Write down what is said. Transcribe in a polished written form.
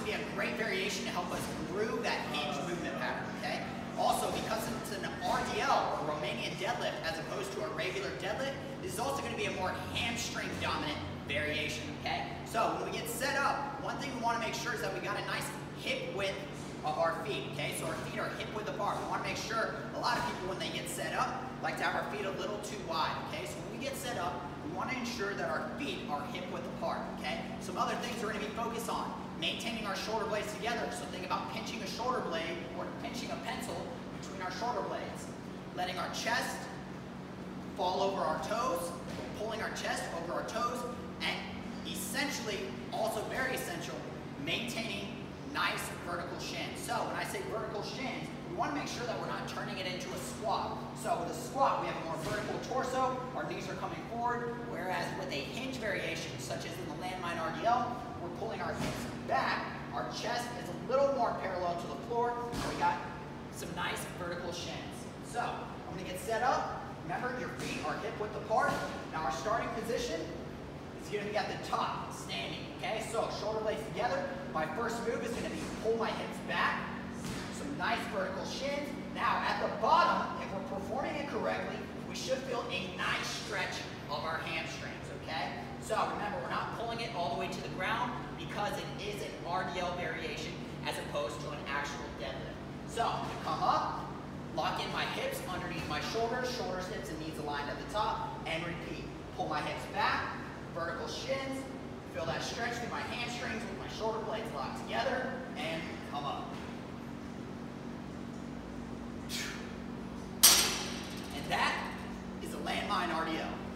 going to be a great variation to help us through that hinge movement pattern, okay? Also, because it's an RDL, or Romanian deadlift, as opposed to a regular deadlift, this is also going to be a more hamstring dominant variation, okay? So when we get set up, one thing we want to make sure is that we got a nice hip width of our feet, okay? So our feet are hip width apart. We want to make sure, a lot of people when they get set up, like to have our feet a little too wide, okay? So when we get set up, we want to ensure that our feet are hip width apart, okay? Some other things we're going to be focused on, maintaining our shoulder blades together. So think about pinching a shoulder blade or pinching a pencil between our shoulder blades. Letting our chest fall over our toes, pulling our chest over our toes, and essentially, also very essential, maintaining nice vertical shins. So when I say vertical shins, we want to make sure that we're not turning it into a squat. So with a squat, we have a more vertical torso, our knees are coming forward, whereas with a hinge variation, such as in the landmine RDL, we're pulling our hips back, our chest is a little more parallel to the floor, and we got some nice vertical shins. So I'm going to get set up. Remember, your feet are hip width apart. Now our starting position is going to be at the top, standing, okay? So shoulder blades together. My first move is going to be pull my hips back, some nice vertical shins. Now at the bottom, if we're performing it correctly, we should feel a nice stretch of our hamstrings, okay? So remember, we're not pulling it all the way to the ground because it is an RDL variation as opposed to an actual deadlift. So I'm going to come up, lock in my hips underneath my shoulders, hips, and knees aligned at the top, and repeat. Pull my hips back, vertical shins, feel that stretch through my hamstrings with my shoulder blades locked together, and come up. And that is a landmine RDL.